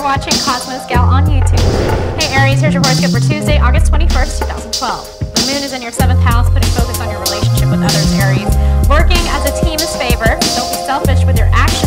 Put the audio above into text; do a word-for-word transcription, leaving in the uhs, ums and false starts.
watching Cosmos Gal on YouTube. Hey Aries, here's your horoscope for Tuesday, August twenty-first, two thousand twelve. The moon is in your seventh house, putting focus on your relationship with others, Aries. Working as a team is favored. Don't be selfish with your actions.